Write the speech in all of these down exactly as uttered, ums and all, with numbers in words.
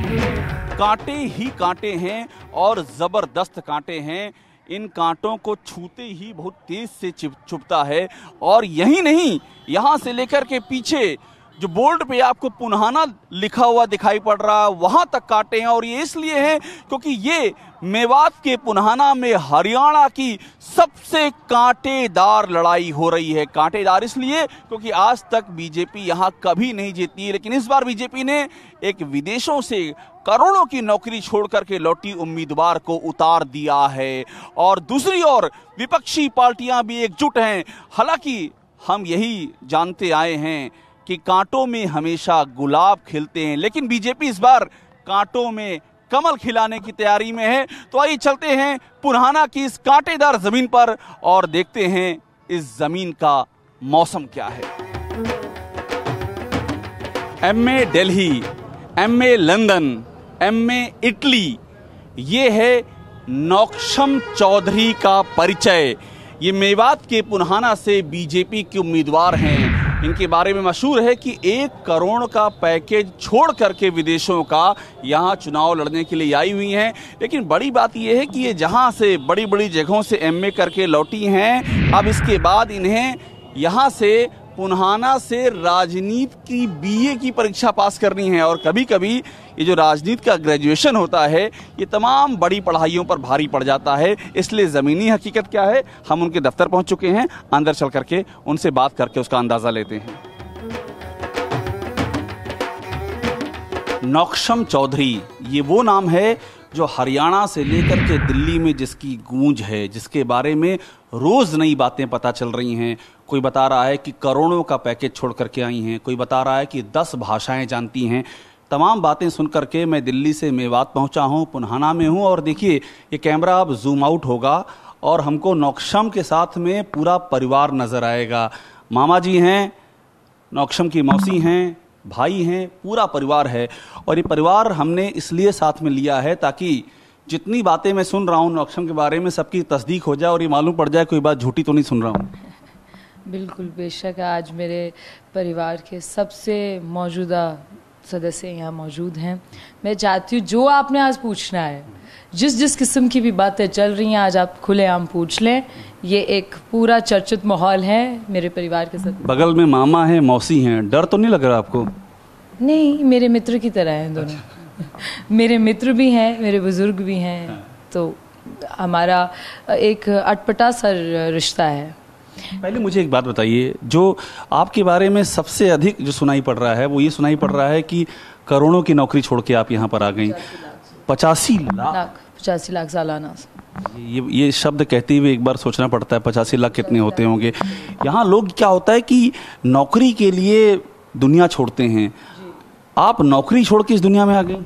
कांटे ही कांटे हैं और जबरदस्त कांटे हैं। इन कांटों को छूते ही बहुत तेज से चुभता है। और यही नहीं, यहाँ से लेकर के पीछे जो बोर्ड पे आपको पुन्हाना लिखा हुआ दिखाई पड़ रहा है, वहां तक कांटे हैं। और ये इसलिए हैं क्योंकि ये मेवात के पुन्हाना में हरियाणा की सबसे कांटेदार लड़ाई हो रही है। कांटेदार इसलिए क्योंकि आज तक बीजेपी यहाँ कभी नहीं जीती है, लेकिन इस बार बीजेपी ने एक विदेशों से करोड़ों की नौकरी छोड़ करके लौटी उम्मीदवार को उतार दिया है। और दूसरी ओर विपक्षी पार्टियां भी एकजुट हैं। हालांकि हम यही जानते आए हैं कि कांटों में हमेशा गुलाब खिलते हैं, लेकिन बीजेपी इस बार कांटों में कमल खिलाने की तैयारी में है। तो आइए चलते हैं पुन्हाना की इस कांटेदार जमीन पर और देखते हैं इस जमीन का मौसम क्या है। MA Delhi, MA London, MA Italy, ये है नौक्षम चौधरी का परिचय। ये मेवात के पुन्हाना से बीजेपी के उम्मीदवार हैं। इनके बारे में मशहूर है कि एक करोड़ का पैकेज छोड़ करके विदेशों का यहाँ चुनाव लड़ने के लिए आई हुई हैं। लेकिन बड़ी बात यह है कि ये जहाँ से बड़ी बड़ी जगहों से एमए करके लौटी हैं, अब इसके बाद इन्हें यहाँ से पुन्हाना से राजनीति की बीए की परीक्षा पास करनी है। और कभी कभी ये जो राजनीति का ग्रेजुएशन होता है, ये तमाम बड़ी पढ़ाइयों पर भारी पड़ जाता है। इसलिए ज़मीनी हकीकत क्या है, हम उनके दफ्तर पहुंच चुके हैं। अंदर चल करके उनसे बात करके उसका अंदाज़ा लेते हैं। नौक्षम चौधरी, ये वो नाम है जो हरियाणा से लेकर के दिल्ली में जिसकी गूंज है, जिसके बारे में रोज़ नई बातें पता चल रही हैं। कोई बता रहा है कि करोड़ों का पैकेज छोड़ करके आई हैं, कोई बता रहा है कि दस भाषाएं जानती हैं। तमाम बातें सुन करके मैं दिल्ली से मेवात पहुंचा हूं, पुन्हाना में हूं। और देखिए, ये कैमरा अब जूम आउट होगा और हमको नौक्षम के साथ में पूरा परिवार नज़र आएगा। मामा जी हैं, नौक्षम की मौसी हैं, भाई हैं, पूरा परिवार है। और ये परिवार हमने इसलिए साथ में लिया है ताकि जितनी बातें मैं सुन रहा हूँ नौक्षम के बारे में, सबकी तस्दीक हो जाए और ये मालूम पड़ जाए कोई बात झूठी तो नहीं सुन रहा हूँ। बिल्कुल, बेशक आज मेरे परिवार के सबसे मौजूदा सदस्य यहाँ मौजूद हैं। मैं चाहती हूँ जो आपने आज पूछना है, जिस जिस किस्म की भी बातें चल रही हैं, आज आप खुलेआम पूछ लें। ये एक पूरा चर्चित माहौल है मेरे परिवार के साथ। बगल में मामा हैं, मौसी हैं, डर तो नहीं लग रहा आपको? नहीं, मेरे मित्र की तरह हैं दोनों। अच्छा। मेरे मित्र भी हैं, मेरे बुजुर्ग भी हैं। हाँ। तो हमारा एक अटपटा सा रिश्ता है। पहले मुझे एक बात बताइए, जो आपके बारे में सबसे अधिक जो सुनाई पड़ रहा है वो ये सुनाई पड़ रहा है कि करोड़ों की नौकरी छोड़ के आप यहाँ पर आ गई। पचासी लाख पचासी लाख सालाना। ये ये शब्द कहते हुए एक बार सोचना पड़ता है, पचासी लाख कितने होते होंगे। यहाँ लोग क्या होता है कि नौकरी के लिए दुनिया छोड़ते हैं, आप नौकरी छोड़ के इस दुनिया में आ गए?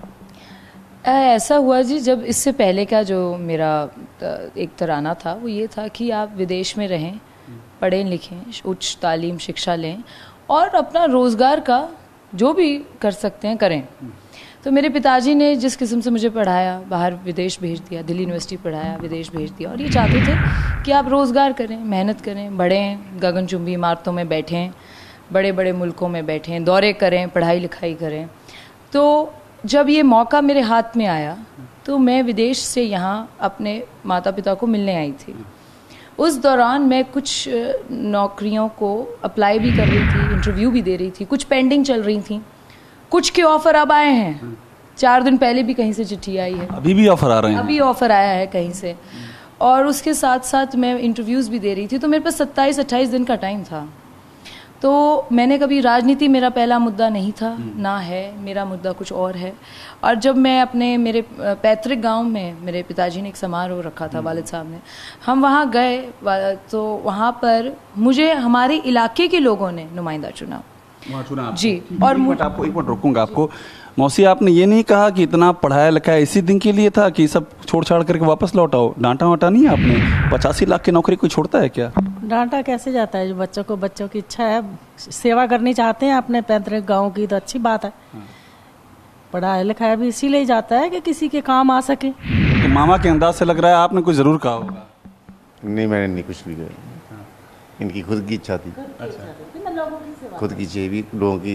ऐसा हुआ जी, जब इससे पहले का जो मेरा एक तराना था वो ये था कि आप विदेश में रहें, पढ़ें लिखें, उच्च तालीम शिक्षा लें और अपना रोज़गार का जो भी कर सकते हैं करें। तो मेरे पिताजी ने जिस किस्म से मुझे पढ़ाया, बाहर विदेश भेज दिया, दिल्ली यूनिवर्सिटी पढ़ाया, विदेश भेज दिया। और ये चाहते थे कि आप रोज़गार करें, मेहनत करें, बढ़ें, गगनचुंबी इमारतों में बैठें, बड़े बड़े मुल्कों में बैठें, दौरे करें, पढ़ाई लिखाई करें। तो जब ये मौका मेरे हाथ में आया तो मैं विदेश से यहाँ अपने माता पिता को मिलने आई थी। उस दौरान मैं कुछ नौकरियों को अप्लाई भी कर रही थी, इंटरव्यू भी दे रही थी, कुछ पेंडिंग चल रही थी, कुछ के ऑफर अब आए हैं। चार दिन पहले भी कहीं से चिट्ठी आई है, अभी भी ऑफर आ रहे हैं, अभी ऑफर आया है कहीं से। और उसके साथ साथ मैं इंटरव्यूज़ भी दे रही थी। तो मेरे पास सत्ताईस अट्ठाईस दिन का टाइम था। तो मैंने कभी, राजनीति मेरा पहला मुद्दा नहीं था, ना है, मेरा मुद्दा कुछ और है। और जब मैं अपने मेरे पैतृक गांव में, मेरे पिताजी ने एक समारोह रखा था, वालिद साहब ने, हम वहां गए तो वहां पर मुझे हमारे इलाके के लोगों ने नुमाइंदा चुना। चुना जी। और एक मिनट आपको एक मिनट रोकूंगा आपको। मौसी, आपने ये नहीं कहा कि इतना पढ़ाया लिखाया इसी दिन के लिए था कि सब छोड़ छाड़ करके वापस लौटाओ? डांटा वाटा नहीं है आपने? पचासी लाख की नौकरी कोई छोड़ता है क्या? डांटा कैसे जाता है? जो बच्चों को, बच्चों की इच्छा है, सेवा करनी चाहते हैं अपने पैतृक गांव की, तो अच्छी बात है। पढ़ाया लिखाया भी इसीलिए जाता है कि किसी के काम आ सके। तो मामा के अंदाज से लग रहा है आपने कुछ जरूर कहा होगा। नहीं, मैंने नहीं कुछ भी कहा। इनकी खुद की इच्छा थी। अच्छा। खुद की चाहिए भी, लोगों की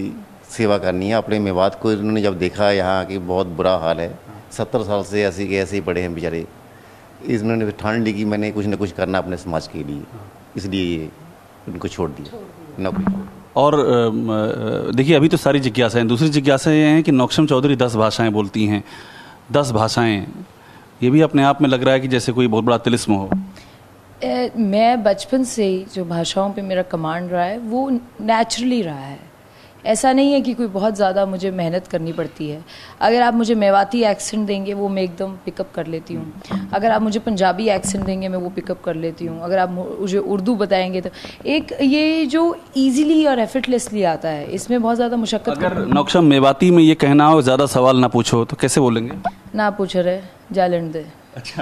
सेवा करनी है अपने मेवात को। इन्होंने जब देखा यहाँ कि बहुत बुरा हाल है, सत्तर साल से ऐसे के ऐसे ही पड़े हैं बेचारे, इन्होंने ठान ली कि मैंने कुछ ना कुछ करना अपने समाज के लिए, इसलिए उनको छोड़ दिया नौकरी। और अ, देखिए अभी तो सारी जिज्ञासाएं, दूसरी जिज्ञासा ये हैं कि नौक्षम चौधरी दस भाषाएं बोलती हैं, दस भाषाएं, ये भी अपने आप में लग रहा है कि जैसे कोई बहुत बड़ा तिलिस्म हो। ए, मैं बचपन से ही जो भाषाओं पे मेरा कमांड रहा है वो नेचुरली रहा है। ऐसा नहीं है कि कोई बहुत ज़्यादा मुझे मेहनत करनी पड़ती है। अगर आप मुझे मेवाती एक्सेंट देंगे वो मैं एकदम पिकअप कर लेती हूँ। अगर आप मुझे पंजाबी एक्सेंट देंगे मैं वो पिकअप कर लेती हूँ। अगर आप मुझे उर्दू बताएंगे तो एक ये जो इजीली और एफर्टलेसली आता है, इसमें बहुत ज़्यादा मुशक्क़त। अगर नौक्षम मेवाती में ये कहना हो ज़्यादा सवाल ना पूछो तो कैसे बोलेंगे? ना पूछ रहे जालन दे। अच्छा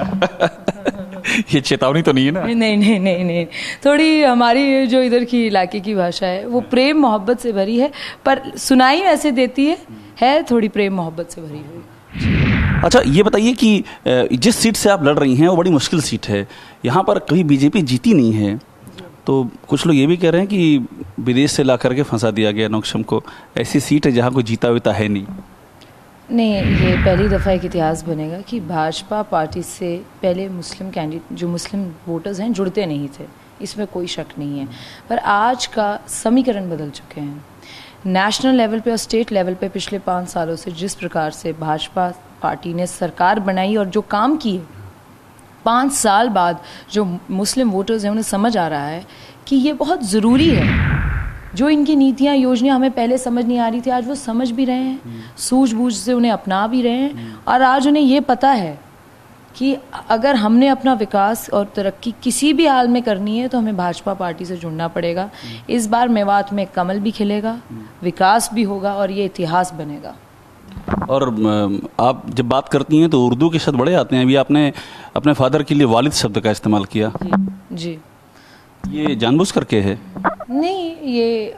ये चेतावनी तो नहीं है ना? नहीं नहीं नहीं नहीं थोड़ी हमारी जो इधर की इलाके की भाषा है वो प्रेम मोहब्बत से भरी है, पर सुनाई वैसे देती है है थोड़ी प्रेम मोहब्बत से भरी हुई। अच्छा ये बताइए कि जिस सीट से आप लड़ रही हैं वो बड़ी मुश्किल सीट है, यहाँ पर कभी बीजेपी जीती नहीं है, तो कुछ लोग ये भी कह रहे हैं कि विदेश से ला करके फंसा दिया गया नौक्षम को। ऐसी सीट है जहाँ कोई जीता हुआ है नहीं। नहीं, ये पहली दफ़ा एक इतिहास बनेगा कि भाजपा पार्टी से पहले मुस्लिम कैंडिडेट जो मुस्लिम वोटर्स हैं जुड़ते नहीं थे, इसमें कोई शक नहीं है। पर आज का समीकरण बदल चुके हैं। नेशनल लेवल पे और स्टेट लेवल पे पिछले पाँच सालों से जिस प्रकार से भाजपा पार्टी ने सरकार बनाई और जो काम किए, पाँच साल बाद जो मुस्लिम वोटर्स हैं उन्हें समझ आ रहा है कि ये बहुत ज़रूरी है। जो इनकी नीतियाँ योजनाएं हमें पहले समझ नहीं आ रही थी, आज वो समझ भी रहे हैं, सूझबूझ से उन्हें अपना भी रहे हैं, और आज उन्हें ये पता है कि अगर हमने अपना विकास और तरक्की किसी भी हाल में करनी है तो हमें भाजपा पार्टी से जुड़ना पड़ेगा। इस बार मेवात में कमल भी खिलेगा, विकास भी होगा और ये इतिहास बनेगा। और आप जब बात करती हैं तो उर्दू के शब्द बड़े आते हैं। अभी आपने अपने फादर के लिए वालिद शब्द का इस्तेमाल किया। जी जी। ये जानबूझ करके है? नहीं, ये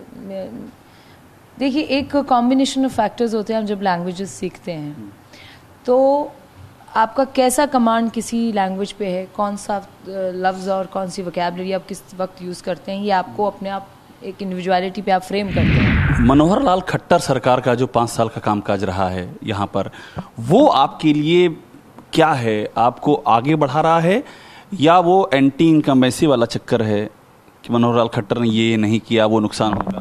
देखिए एक कॉम्बिनेशन ऑफ फैक्टर्स होते हैं। हम जब लैंग्वेजेस सीखते हैं तो आपका कैसा कमांड किसी लैंग्वेज पे है, कौन सा लफ्ज़ और कौन सी वोकैबुलरी आप किस वक्त यूज़ करते हैं, ये आपको अपने आप एक इंडिविजुअलिटी पे आप फ्रेम करते हैं। मनोहर लाल खट्टर सरकार का जो पाँच साल का कामकाज रहा है यहाँ पर, वो आपके लिए क्या है? आपको आगे बढ़ा रहा है या वो एंटी इनकम्बेंसी वाला चक्कर है कि मनोहर लाल खट्टर ने ये नहीं किया वो नुकसान होगा?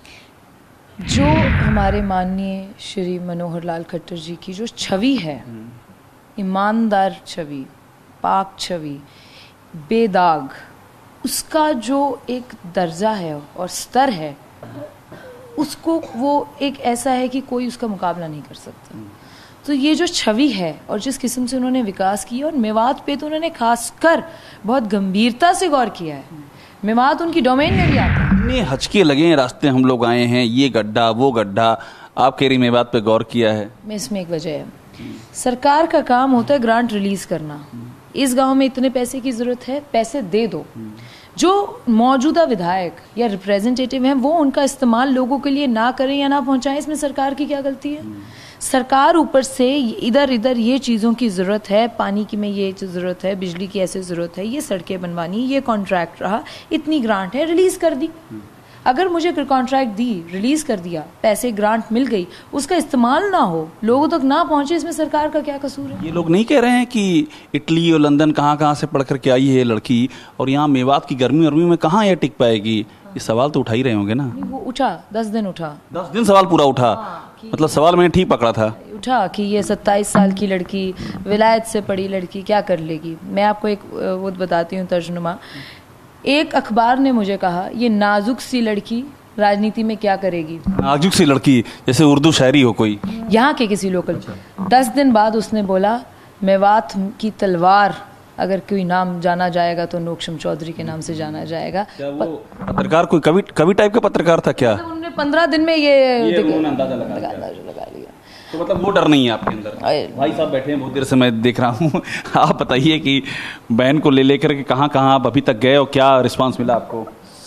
जो हमारे माननीय श्री मनोहर लाल खट्टर जी की जो छवि है, ईमानदार छवि, पाक छवि, बेदाग, उसका जो एक दर्जा है और स्तर है, उसको वो एक ऐसा है कि कोई उसका मुकाबला नहीं कर सकता। तो ये जो छवि है और जिस किस्म से उन्होंने विकास किया, और मेवात पे तो उन्होंने खासकर बहुत गंभीरता से गौर किया है। मेवात उनकी डोमेन में भी आता है। इतने हचके लगे हैं, रास्ते हम लोग आए हैं, ये गड्ढा वो गड्ढा, आप कह रही मेवात पे गौर किया है? मैं इसमें एक वजह है, सरकार का काम होता है ग्रांट रिलीज करना। इस गांव में इतने पैसे की जरूरत है, पैसे दे दो। जो मौजूदा विधायक या रिप्रेजेंटेटिव हैं वो उनका इस्तेमाल लोगों के लिए ना करें या ना पहुंचाएं, इसमें सरकार की क्या गलती है? सरकार ऊपर से इधर इधर ये चीज़ों की ज़रूरत है, पानी की में ये ज़रूरत है, बिजली की ऐसे ज़रूरत है, ये सड़कें बनवानी, ये कॉन्ट्रैक्ट रहा, इतनी ग्रांट है, रिलीज़ कर दी। अगर मुझे कॉन्ट्रैक्ट दी, रिलीज़ कर दिया, पैसे ग्रांट मिल गई, उसका इस्तेमाल ना हो, लोगों तक ना पहुंचे, इसमें सरकार का क्या कसूर है? ये लोग नहीं कह रहे हैं कि इटली और लंदन कहाँ कहाँ से पढ़ करके आई है लड़की, और यहाँ मेवात की गर्मी वर्मी में कहाँ ये टिक पाएगी? ये सवाल तो उठा ही रहे होंगे ना? वो उठा, दस दिन उठा, दस दिन सवाल पूरा उठा। हाँ, मतलब सवाल मैंने ठीक पकड़ा था। उठा कि ये सत्ताईस साल की लड़की, विलायत से पढ़ी लड़की क्या कर लेगी। मैं आपको एक वो बताती हूँ तर्जुमा। एक अखबार ने मुझे कहा, ये नाजुक सी लड़की राजनीति में क्या करेगी? नाजुक सी लड़की जैसे उर्दू शायरी हो कोई, यहाँ के किसी लोकल। दस दिन बाद उसने बोला, मेवात की तलवार अगर कोई नाम जाना जाएगा तो नौक्षम चौधरी के नाम से जाना जाएगा। क्या वो पत्रकार कोई कवि कवि टाइप का पत्रकार था क्या? तो उन्होंने पंद्रह दिन में ये, ये अंदाजा लगा, लगा, लगा लिया। तो मतलब वो डर नहीं है आपके अंदर? भाई साहब बैठे हैं बहुत देर से मैं देख रहा हूँ। आप बताइए कि बहन को ले लेकर के कहाँ कहाँ आप अभी तक गए और क्या रिस्पांस मिला आपको?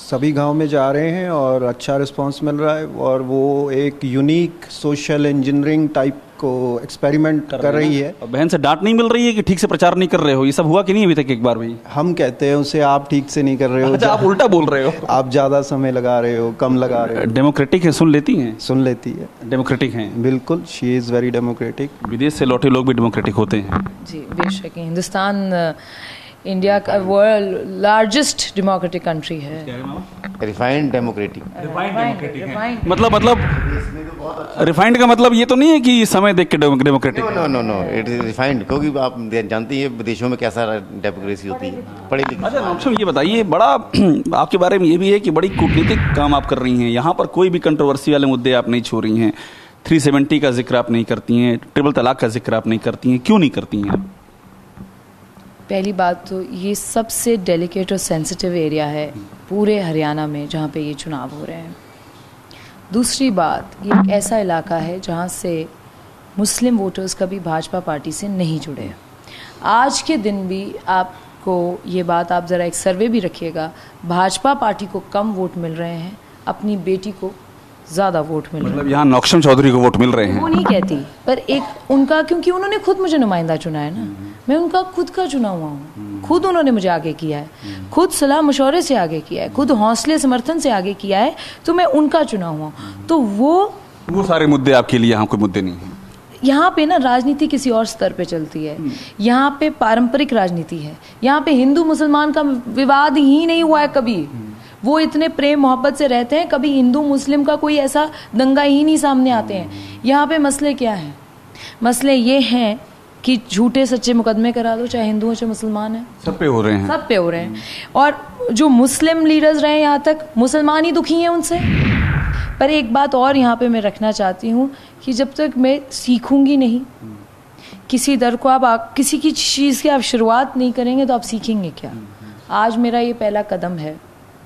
सभी गांव में जा रहे हैं और अच्छा रिस्पांस मिल रहा है, और वो एक यूनिक सोशल इंजीनियरिंग टाइप को एक्सपेरिमेंट कर, कर रही है। और बहन से डांट नहीं मिल रही है कि ठीक से प्रचार नहीं कर रहे हो? ये सब हुआ कि नहीं अभी तक? एक बार भाई हम कहते हैं उसे, आप ठीक से नहीं कर रहे हो। अच्छा, आप उल्टा बोल रहे हो। आप ज़्यादा समय लगा रहे हो, कम लगा रहे हो। डेमोक्रेटिक है, सुन लेती हैं? सुन लेती है, डेमोक्रेटिक हैं बिल्कुल। She is very democratic. विदेश से लौटे लोग भी डेमोक्रेटिक होते हैं? जी बेशक। हिंदुस्तान इंडिया का वर्ल्ड लार्जेस्ट डेमोक्रेटिक कंट्री है। Refined democratic. मतलब मतलब रिफाइंड का मतलब ये तो नहीं है कि समय देख के democratic? No no no it is refined, क्योंकि आप जानती हैं विदेशों में कैसा डेमोक्रेसी होती है, पढ़ी लिखी। अच्छा नौशम, ये बताइए, बड़ा आपके बारे में ये भी है कि बड़ी कूटनीतिक काम आप कर रही हैं। यहाँ पर कोई भी कंट्रोवर्सी वाले मुद्दे आप नहीं छू रही हैं। थ्री सेवेंटी का जिक्र आप नहीं करती हैं, ट्रिपल तलाक का जिक्र आप नहीं करती हैं। क्यों नहीं करती हैं? पहली बात तो ये सबसे डेलिकेट और सेंसिटिव एरिया है पूरे हरियाणा में जहाँ पे ये चुनाव हो रहे हैं। दूसरी बात, ये एक ऐसा इलाका है जहाँ से मुस्लिम वोटर्स कभी भाजपा पार्टी से नहीं जुड़े। आज के दिन भी आपको ये बात, आप ज़रा एक सर्वे भी रखिएगा, भाजपा पार्टी को कम वोट मिल रहे हैं, अपनी बेटी को ज़्यादा वोट मिल रहे हैं। मतलब यहाँ नौशम चौधरी को वोट मिल रहे हैं? वो नहीं कहती, पर एक उनका, क्योंकि उन्होंने खुद मुझे नुमाइंदा चुना है ना, मैं उनका खुद का चुना हुआ हूँ। खुद उन्होंने मुझे आगे किया है, खुद सलाह मशवरे से आगे किया है, खुद हौसले समर्थन से आगे किया है, तो मैं उनका चुना हुआ हूँ। तो वो वो सारे मुद्दे आपके लिए यहाँ कोई मुद्दे नहीं हैं? यहाँ पे ना राजनीति किसी और स्तर पे चलती है। यहाँ पे पारंपरिक राजनीति है। यहाँ पे हिंदू मुसलमान का विवाद ही नहीं हुआ है कभी। वो इतने प्रेम मोहब्बत से रहते हैं, कभी हिंदू मुस्लिम का कोई ऐसा दंगा ही नहीं सामने आते हैं। यहाँ पे मसले क्या हैं? मसले ये हैं कि झूठे सच्चे मुकदमे करा दो, चाहे हिंदू हो चाहे मुसलमान है, सब पे हो रहे हैं। सब पे हो रहे हैं। और जो मुस्लिम लीडर्स रहे यहाँ तक, मुसलमान ही दुखी हैं उनसे। पर एक बात और यहाँ पे मैं रखना चाहती हूँ कि जब तक मैं सीखूंगी नहीं किसी दर को, आप आ, किसी की चीज़ की आप शुरुआत नहीं करेंगे तो आप सीखेंगे क्या? आज मेरा ये पहला कदम है,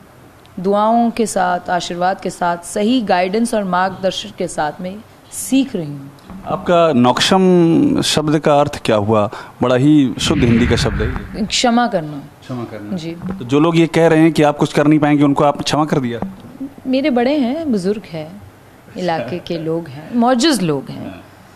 दुआओं के साथ, आशीर्वाद के साथ, सही गाइडेंस और मार्गदर्शन के साथ मैं सीख रही हूँ। आपका नौशम शब्द का अर्थ क्या हुआ? बड़ा ही शुद्ध हिंदी का शब्द है, क्षमा करना। क्षमा करना जी। तो जो लोग ये कह रहे हैं कि आप कुछ कर नहीं पाएंगे, उनको आप क्षमा कर दिया? मेरे बड़े हैं, बुजुर्ग हैं, इलाके के लोग हैं, मौजूद लोग हैं,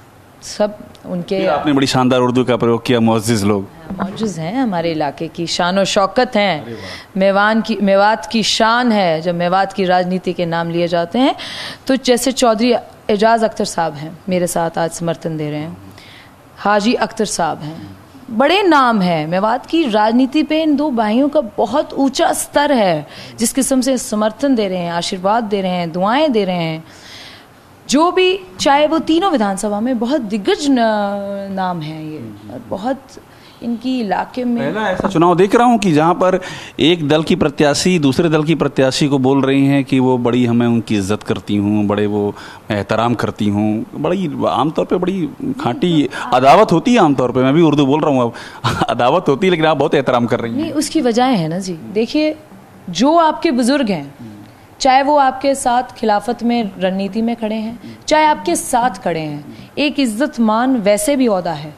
सब उनके। आपने बड़ी शानदार उर्दू का प्रयोग किया, मौजूद लोग मौजूद हैं, हमारे इलाके की शान और शौकत हैं, मेवान की, मेवात की शान है। जब मेवात की राजनीति के नाम लिए जाते हैं तो जैसे चौधरी एजाज अख्तर साहब हैं, मेरे साथ आज समर्थन दे रहे हैं, हाजी अख्तर साहब हैं, बड़े नाम है। मेवात की राजनीति पे इन दो भाइयों का बहुत ऊंचा स्तर है। जिस किस्म से समर्थन दे रहे हैं, आशीर्वाद दे रहे हैं, दुआएं दे रहे हैं, जो भी, चाहे वो तीनों विधानसभा में बहुत दिग्गज नाम है ये, और बहुत इनकी इलाके में। पहला ऐसा चुनाव देख रहा हूँ कि जहाँ पर एक दल की प्रत्याशी दूसरे दल की प्रत्याशी को बोल रही हैं कि वो बड़ी, हमें उनकी इज्जत करती हूँ, बड़े वो एहतराम करती हूँ। बड़ी आमतौर पे बड़ी खांटी अदावत होती है आमतौर पे, मैं भी उर्दू बोल रहा हूँ अब, अदावत होती है, लेकिन आप बहुत एहतराम कर रही हैं। नहीं, उसकी वजह है ना जी। देखिए, जो आपके बुजुर्ग हैं, चाहे वो आपके साथ खिलाफत में रणनीति में खड़े हैं, चाहे आपके साथ खड़े हैं, एक इज्जत मान वैसे भी औदा है।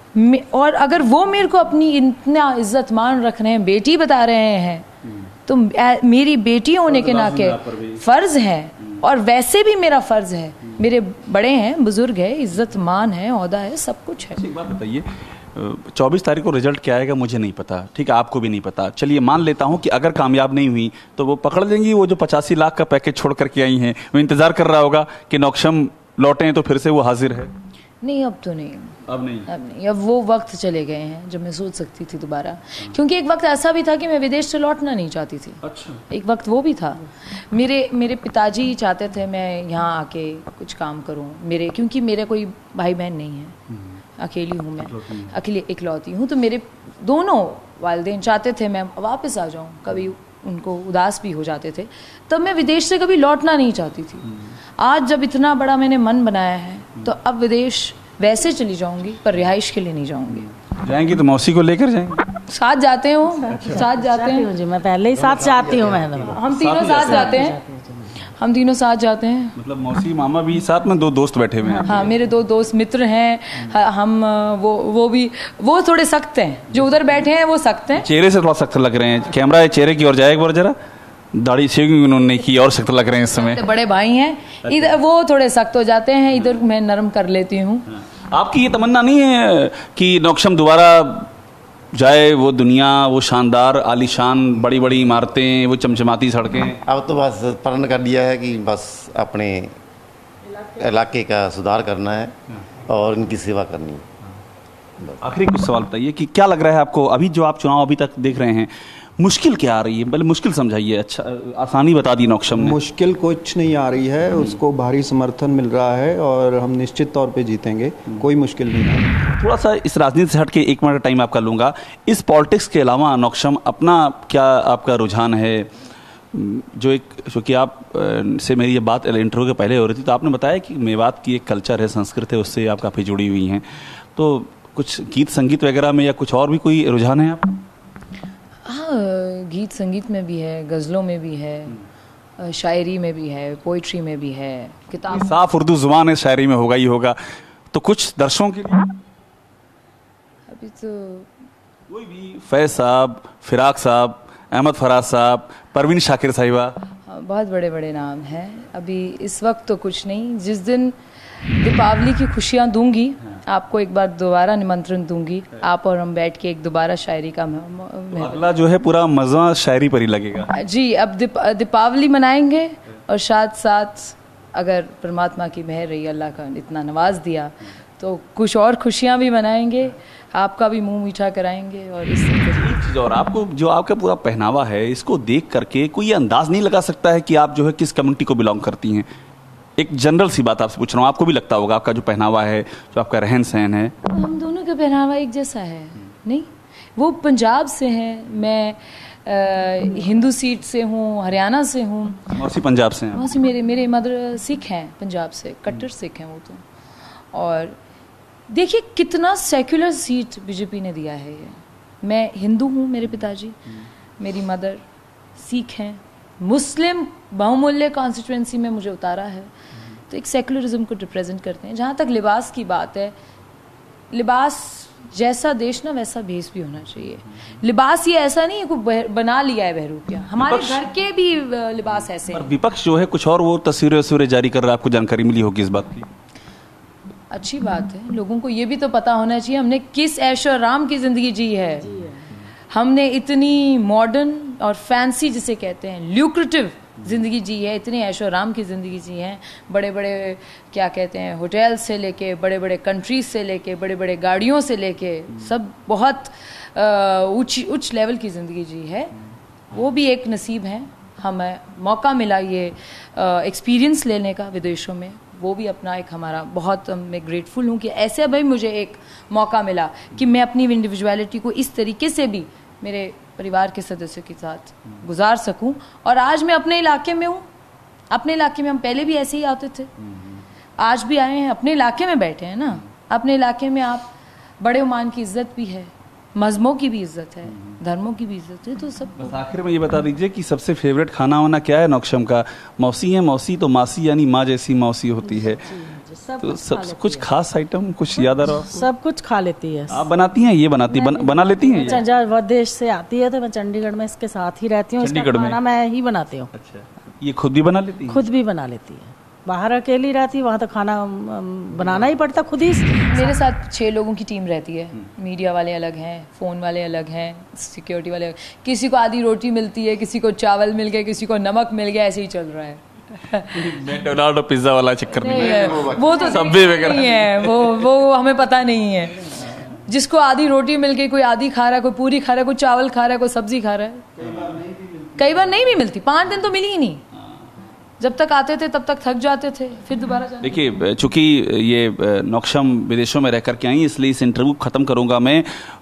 और अगर वो मेरे को अपनी इतना इज्जत मान रख रहे हैं, बेटी बता रहे हैं, तो मेरी बेटी होने के नाते फर्ज है, और वैसे भी मेरा फर्ज है। मेरे बड़े हैं, बुजुर्ग है, इज्जत मान है, औदा है, सब कुछ है। एक बात बताइए, चौबीस तारीख को रिजल्ट क्या आएगा मुझे नहीं पता, ठीक है, आपको भी नहीं पता। चलिए मान लेता हूँ कि अगर कामयाब नहीं हुई तो वो पकड़ लेंगी, वो जो पचासी लाख का पैकेज छोड़ करके आई हैं, वो इंतजार कर रहा होगा कि नौशम लौटें तो फिर से वो हाजिर है। नहीं, अब तो नहीं, अब नहीं, अब नहीं, अब वो वक्त चले गए हैं जब मैं सोच सकती थी दोबारा। क्योंकि एक वक्त ऐसा भी था कि मैं विदेश से लौटना नहीं चाहती थी। अच्छा। एक वक्त वो भी था। मेरे मेरे पिताजी चाहते थे मैं यहाँ आके कुछ काम करूँ, मेरे, क्योंकि मेरे कोई भाई बहन नहीं है, अकेली हूँ मैं, अकेली इकलौती हूँ। तो मेरे दोनों वालिदैन चाहते थे मैं वापस आ जाऊँ, कभी उनको उदास भी हो जाते थे। तब मैं विदेश से कभी लौटना नहीं चाहती थी। आज जब इतना बड़ा मैंने मन बनाया है तो अब विदेश वैसे चली जाऊंगी, पर रिहाइश के लिए नहीं जाऊंगी। जाएंगी तो मौसी को लेकर जाएंगे? साथ जाते हो, साथ जाते हैं जी, मैं पहले ही साथ जाती हूँ। मैं हम तीनों साथ जाते हैं, हम तीनों साथ जाते हैं। मतलब मौसी मामा भी साथ में, दो दोस्त बैठे हुए हैं? हाँ, मेरे दो दोस्त मित्र हैं। हम वो वो भी वो थोड़े सख्त हैं, जो उधर बैठे हैं वो सख्त हैं। चेहरे से थोड़ा सख्त लग रहे हैं। कैमरा चेहरे की ओर जाए एक बार जरा। दाढ़ी शेविंग उन्होंने नहीं की और सख्त लग रहे हैं इस समय। बड़े भाई हैं इधर, वो थोड़े सख्त हो जाते हैं, इधर मैं नरम कर लेती हूँ। आपकी ये तमन्ना नहीं है कि नौक्षम दोबारा जाए, वो दुनिया, वो शानदार आलीशान बड़ी बड़ी इमारतें, वो चमचमाती सड़कें? अब तो बस प्रण कर लिया है कि बस अपने इलाके का सुधार करना है और इनकी सेवा करनी है। आखिरी कुछ सवाल बताइए कि क्या लग रहा है आपको, अभी जो आप चुनाव अभी तक देख रहे हैं, मुश्किल क्या आ रही है? पहले मुश्किल समझाइए। अच्छा, आसानी बता दी नौक्षम ने। मुश्किल कुछ नहीं आ रही है, उसको भारी समर्थन मिल रहा है और हम निश्चित तौर पे जीतेंगे, कोई मुश्किल नहीं है। थोड़ा सा इस राजनीति से हट के एक मिनट टाइम आपका लूँगा। इस पॉलिटिक्स के अलावा नौक्षम अपना क्या आपका रुझान है? जो एक क्योंकि आप से मेरी ये बात इंटरव्यू के पहले हो रही थी, तो आपने बताया कि मेवात की एक कल्चर है, संस्कृति है, उससे आप काफ़ी जुड़ी हुई हैं। तो कुछ गीत संगीत वगैरह में या कुछ और भी कोई रुझान है आपका? हाँ, गीत संगीत में भी है, गज़लों में भी है, शायरी में भी है, पोइट्री में भी है, किताब। साफ उर्दू जुबान है, शायरी में होगा ही होगा। तो कुछ दर्शकों के लिए अभी तो कोई भी, फैज साहब, फिराक साहब, अहमद फराज साहब, परवीन शाकिर साहिबा, बहुत बड़े बड़े नाम हैं। अभी इस वक्त तो कुछ नहीं। जिस दिन दीपावली की खुशियाँ दूंगी, आपको एक बार दोबारा निमंत्रण दूंगी, आप और हम बैठ के एक दोबारा शायरी का तो अगला जो है पूरा मज़ा शायरी पर ही लगेगा जी। अब दीप, दीपावली मनाएंगे और साथ साथ अगर परमात्मा की मेहर रही, अल्लाह का इतना नवाज दिया, तो कुछ और खुशियाँ भी मनाएंगे, आपका भी मुंह मीठा कराएंगे। और इस एक चीज़ और, आपको जो आपका पूरा पहनावा है, इसको देख करके कोई ये अंदाज नहीं लगा सकता है कि आप जो है किस कम्युनिटी को बिलोंग करती हैं? एक जनरल सी बात आपसे पूछ रहा हूँ, आपको भी लगता होगा, आपका जो पहनावा है, जो आपका रहन सहन है। हम दोनों का पहनावा एक जैसा है नहीं? वो पंजाब से हैं, मैं आ, हिंदू सीट से हूँ, हरियाणा से हूँ। मौसी पंजाब से हैं? मौसी मेरे मेरे मदर सिख हैं, पंजाब से, कट्टर सिख हैं वो तो। और देखिए कितना सेक्युलर सीट बीजेपी ने दिया है ये। मैं हिंदू हूँ, मेरे पिताजी, मेरी मदर सिख हैं, मुस्लिम बहुमूल्य कॉन्स्टिट्यूंसी में मुझे उतारा है, तो एक सेकुलरिज्म को रिप्रेजेंट करते हैं। जहाँ तक लिबास की बात है, लिबास जैसा देश ना वैसा भेष भी होना चाहिए। लिबास ये ऐसा नहीं है कोई बना लिया है बहरूपिया, हमारे घर के भी लिबास ऐसे हैं। विपक्ष जो है कुछ और वो तस्वीरें तस्वीरें जारी कर रहा है, आपको जानकारी मिली होगी इस बात की? अच्छी बात है, लोगों को ये भी तो पता होना चाहिए हमने किस ऐशो आराम की जिंदगी जी है। हमने इतनी मॉडर्न और फैंसी जिसे कहते हैं ल्यूक्रेटिव ज़िंदगी जी है, इतनी ऐशो आराम की ज़िंदगी जी है। बड़े बड़े क्या कहते हैं होटल से लेके, बड़े बड़े कंट्रीज से लेके, बड़े बड़े गाड़ियों से लेके, सब बहुत उच्च उच्च लेवल की ज़िंदगी जी है। वो भी एक नसीब है, हमें मौका मिला ये एक्सपीरियंस लेने का विदेशों में, वो भी अपना एक हमारा बहुत, मैं ग्रेटफुल हूँ कि ऐसे भाई मुझे एक मौका मिला कि मैं अपनी इंडिविजुअलिटी को इस तरीके से भी मेरे परिवार के सदस्यों के साथ गुजार सकूं। और आज मैं अपने इलाके में हूँ, अपने इलाके में हम पहले भी ऐसे ही आते थे, आज भी आए हैं, अपने इलाके में बैठे हैं ना। अपने इलाके में आप बड़े उमान की इज्जत भी है, मजहबों की भी इज्जत है, धर्मों की भी इज्जत है, तो सब। बस आखिर में ये बता दीजिए कि सबसे फेवरेट खाना वाना क्या है नौक्षम का? मौसी है, मौसी तो मासी यानी माँ जैसी मौसी होती है, सब तो कुछ सब खा कुछ लेती खास आइटम कुछ याद आ रहा हो? सब कुछ खा लेती है। आप बनाती हैं? ये बनाती बन, बना लेती हैं? अच्छा, जब विदेश से आती है तो मैं चंडीगढ़ में इसके साथ ही रहती हूँ, इसका चंडीगढ़ में? खाना मैं ही बनाती हूँ। अच्छा, ये खुद भी बना लेती हैं? खुद भी बना लेती है। बाहर अकेली रहती है, वहाँ तो खाना अम, बनाना ही पड़ता खुद ही। मेरे साथ छः लोगों की टीम रहती है, मीडिया वाले अलग हैं, फ़ोन वाले अलग हैं, सिक्योरिटी वाले अलग। किसी को आधी रोटी मिलती है, किसी को चावल मिल गया, किसी को नमक मिल गया, ऐसे ही चल रहा है। मैकडॉनल्ड और पिज्जा वाला चक्कर नहीं है, वो तो सब्जी वगैरह नहीं है, वो वो हमें पता नहीं है। जिसको आधी रोटी मिल गई, कोई आधी खा रहा है, कोई पूरी खा रहा है, कोई चावल खा रहा है, कोई सब्जी खा रहा है। कई बार नहीं भी मिलती, पाँच दिन तो मिली ही नहीं। जब तक आते थे तब तक थक जाते थे, फिर दोबारा जाते। देखिए, चूंकि ये नौक्षम विदेशों में रह कर के आई, इसलिए इस इंटरव्यू ख़त्म करूंगा मैं।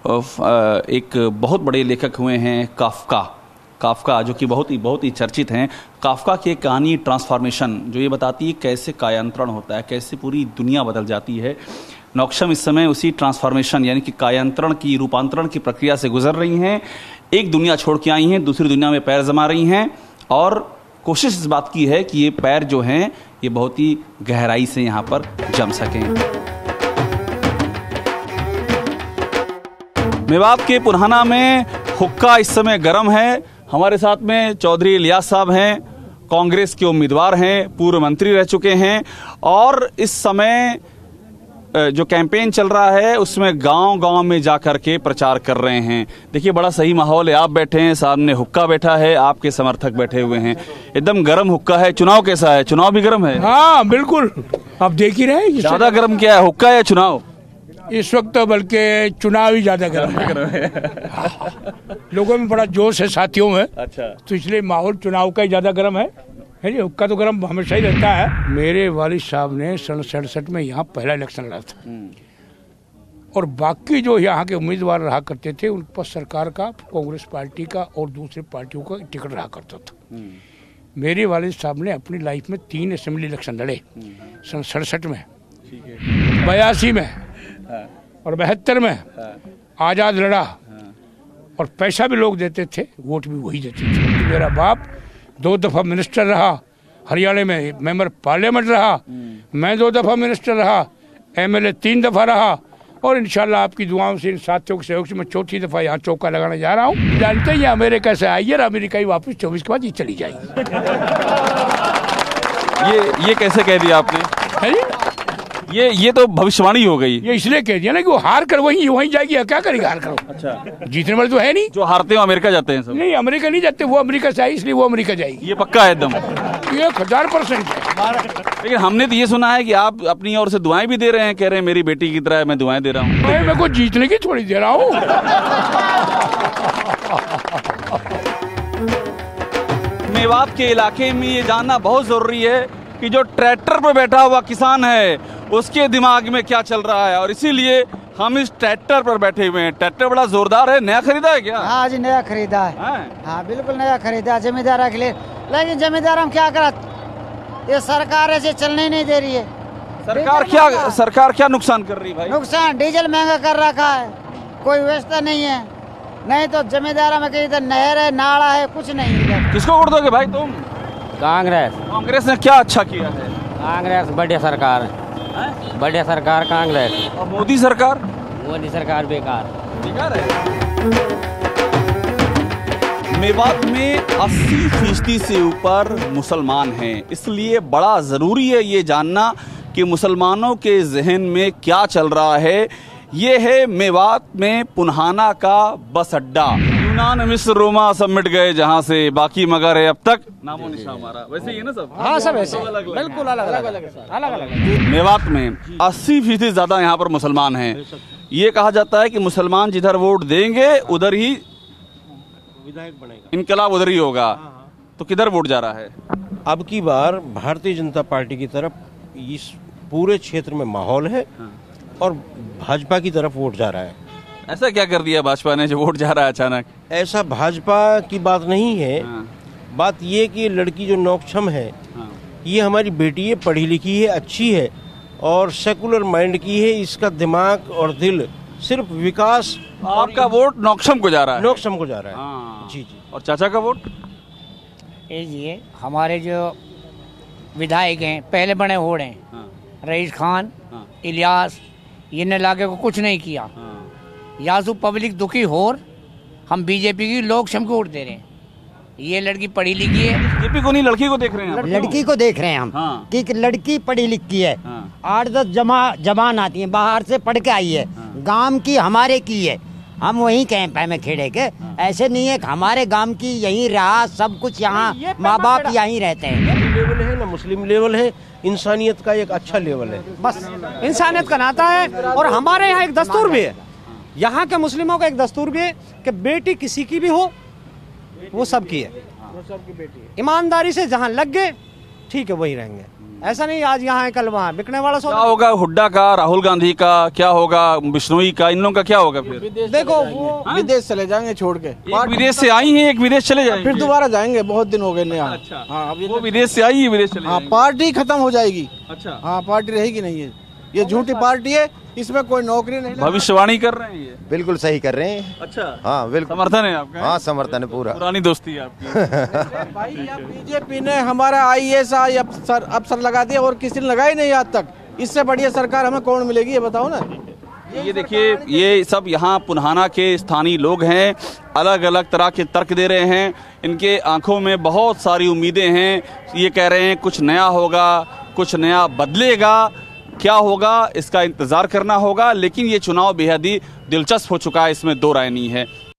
एक बहुत बड़े लेखक हुए हैं काफका, काफका जो कि बहुत ही बहुत ही चर्चित हैं। काफका की एक कहानी ट्रांसफॉर्मेशन, जो ये बताती है कैसे कायांतरण होता है, कैसे पूरी दुनिया बदल जाती है। नौक्षम इस समय उसी ट्रांसफॉर्मेशन यानी कि कायांतरण की, रूपांतरण की प्रक्रिया से गुजर रही हैं। एक दुनिया छोड़ के आई हैं, दूसरी दुनिया में पैर जमा रही हैं, और कोशिश इस बात की है कि ये पैर जो हैं ये बहुत ही गहराई से यहाँ पर जम सकें। मेवात के पुराना में हुक्का इस समय गर्म है, हमारे साथ में चौधरी इलियास साहब हैं, कांग्रेस के उम्मीदवार हैं, पूर्व मंत्री रह चुके हैं और इस समय जो कैंपेन चल रहा है उसमें गांव-गांव में जाकर के प्रचार कर रहे हैं। देखिए बड़ा सही माहौल है, आप बैठे हैं, सामने हुक्का बैठा है, आपके समर्थक बैठे हुए हैं, एकदम गर्म हुक्का है। चुनाव कैसा है? चुनाव भी गर्म है? हाँ बिल्कुल, आप देख ही रहे हैं। ज्यादा गर्म क्या है, हुक्का या चुनाव? इस वक्त तो बल्कि चुनाव ही ज्यादा गर्म है। लोगों में बड़ा जोश है साथियों में। अच्छा, तो इसलिए माहौल चुनाव का ही ज्यादा गर्म है। है जी, हुक्का तो गर्म हमेशा ही रहता है। मेरे वालिद साहब ने सन सड़सठ में यहाँ पहला इलेक्शन लड़ा था और बाकी जो यहाँ के उम्मीदवार रहा करते थे उन पर सरकार का, कांग्रेस पार्टी का और दूसरे पार्टियों का टिकट रहा करता था। मेरे वालिद साहब ने अपनी लाइफ में तीन असेंबली इलेक्शन लड़े, सन सड़सठ में, बयासी में और बहत्तर में। आज़ाद लड़ा और पैसा भी लोग देते थे, वोट भी वही देते थे। मेरा बाप दो दफ़ा मिनिस्टर रहा, हरियाणा में मेंबर पार्लियामेंट रहा, मैं दो दफ़ा मिनिस्टर रहा, एमएलए तीन दफ़ा रहा और इंशाल्लाह आपकी दुआओं से, इन साथियों के सहयोग से मैं चौथी दफ़ा यहाँ चौका लगाने जा रहा हूँ। जानते हैं अमेरिका से आई है और अमेरिका ही वापस चौबीस के बाद ये चली जाएगी। ये ये कैसे कह दिया आपने? है ये ये तो भविष्यवाणी हो गई। ये इसलिए कह दिया ना कि वो हार कर वहीं वहीं जाएगी, क्या करेगा हार कर? अच्छा, जीतने वाले तो है नहीं। जो हारते हैं अमेरिका जाते हैं सब? नहीं, अमेरिका नहीं जाते, वो अमेरिका से आई इसलिए वो अमेरिका जाएगी। ये पक्का है एकदम? एक हजार परसेंट। लेकिन हमने तो ये सुना है कि आप अपनी ओर से दुआएं भी दे रहे हैं, कह रहे हैं मेरी बेटी की तरह मैं दुआएं दे रहा हूँ। मैं मेरे को जीतने की थोड़ी दे रहा हूँ। मेवात के इलाके में ये जानना बहुत जरूरी है कि जो ट्रैक्टर पर बैठा हुआ किसान है उसके दिमाग में क्या चल रहा है, और इसीलिए हम इस ट्रैक्टर पर बैठे हुए हैं। ट्रैक्टर बड़ा जोरदार है, नया खरीदा है क्या? हाँ जी, नया खरीदा है। हाँ, हाँ बिल्कुल नया खरीदा है जमींदार के लिए। लेकिन जमींदार हम क्या करा, ये सरकार ऐसे चलने नहीं दे रही है। सरकार क्या सरकार क्या नुकसान कर रही है भाई? नुकसान, डीजल महंगा कर रखा है, कोई व्यवस्था नहीं है। नहीं तो जमींदार में कहीं इधर नहर है, नाला है, कुछ नहीं है। किसको वोट दोगे भाई तुम? कांग्रेस। कांग्रेस ने क्या अच्छा किया है? कांग्रेस बढ़िया सरकार है, बढ़िया सरकार कांग्रेस। और मोदी सरकार? मोदी सरकार बेकार बेकार है। मेवात में अस्सी फीसदी से ऊपर मुसलमान हैं, इसलिए बड़ा जरूरी है ये जानना कि मुसलमानों के जहन में क्या चल रहा है। ये है मेवात में पुन्हाना का बस अड्डा। यूनान, मिस्र, रोमा सब मिट गए जहाँ से, बाकी मगर है अब तक नामो निशान हमारा। वैसे ही है ना सब? हाँ सब ऐसे बिल्कुल अलग अलग अलग अलग। मेवात में अस्सी फीसदी ज्यादा यहाँ पर मुसलमान हैं। ये कहा जाता है कि मुसलमान जिधर वोट देंगे उधर ही विधायक बनेगा, इनकलाब उधर ही होगा। तो किधर वोट जा रहा है? अब की बार भारतीय जनता पार्टी की तरफ इस पूरे क्षेत्र में माहौल है और भाजपा की तरफ वोट जा रहा है। ऐसा क्या कर दिया भाजपा ने जो वोट जा रहा है अचानक? ऐसा भाजपा की बात नहीं है। हाँ। बात ये कि लड़की जो नौक्षम है, हाँ। ये हमारी बेटी है, पढ़ी लिखी है, अच्छी है और सेकुलर माइंड की है। इसका दिमाग और दिल सिर्फ विकास। आपका वोट नौक्षम को जा रहा है? नौक्षम को जा रहा है। हाँ। जी जी। और चाचा का वोट? ये हमारे जो विधायक हैं पहले बने होड़ हैं, हाँ। रईस खान, हाँ। इलियास, ये ने लागे को कुछ नहीं किया। हाँ। यासु पब्लिक दुखी हो, हम बीजेपी की लोग शम को वोट दे रहे हैं। ये लड़की पढ़ी लिखी है। बीजेपी को नहीं, लड़की को देख रहे हैं? लड़की को देख रहे हैं हम। हाँ। कि लड़की पढ़ी लिखी है। हाँ। आठ दस जमा जवान आती है, बाहर से पढ़ के आई है। हाँ। गांव की हमारे की है, हम वहीं कैंप है में खेड़े के। हाँ। ऐसे नहीं है हमारे गांव की, यहीं रहा सब कुछ, यहाँ माँ बाप यहीं रहते हैं। लेवल है ना, मुस्लिम लेवल है, इंसानियत का एक अच्छा लेवल है। बस इंसानियत का नाता है। और हमारे यहाँ एक दस्तूर भी है, यहाँ के मुस्लिमों का एक दस्तूर भी है कि बेटी किसी की भी हो वो सबकी है। ईमानदारी से जहाँ लग गए ठीक है वही रहेंगे। ऐसा नहीं आज यहाँ है कल वहाँ बिकने वाला। क्या होगा हुड्डा का, राहुल गांधी का, क्या होगा बिश्नोई का, इन लोगों का क्या होगा फिर? देखो वो विदेश चले जाएंगे छोड़ के। एक विदेश से आई हैं, एक विदेश चले जाएंगे, फिर दोबारा जाएंगे। बहुत दिन हो गए यहाँ। अच्छा। हाँ, वो विदेश से आई है, विदेश चले हाँ, पार्टी खत्म हो जाएगी। अच्छा। हाँ, पार्टी रहेगी नहीं है, ये झूठी पार्टी है, इसमें कोई नौकरी नहीं। भविष्यवाणी कर रहे हैं ये? बिल्कुल सही कर रहे हैं। अच्छा। हाँ बिल्कुल समर्थन है आपका? हाँ समर्थन है पूरा। पुरानी दोस्ती है आपकी। भाई बीजेपी ने हमारा आई एस आई अफसर अफसर लगा दिया और किसी ने लगाई नहीं आज तक। इससे बढ़िया सरकार हमें कौन मिलेगी ये बताओ ना। ये देखिए, ये सब यहाँ पुन्हाना के स्थानीय लोग हैं, अलग अलग तरह के तर्क दे रहे हैं। इनके आंखों में बहुत सारी उम्मीदें हैं। ये कह रहे हैं कुछ नया होगा, कुछ नया बदलेगा। क्या होगा इसका इंतज़ार करना होगा, लेकिन ये चुनाव बेहद ही दिलचस्प हो चुका है, इसमें दो राय नहीं है।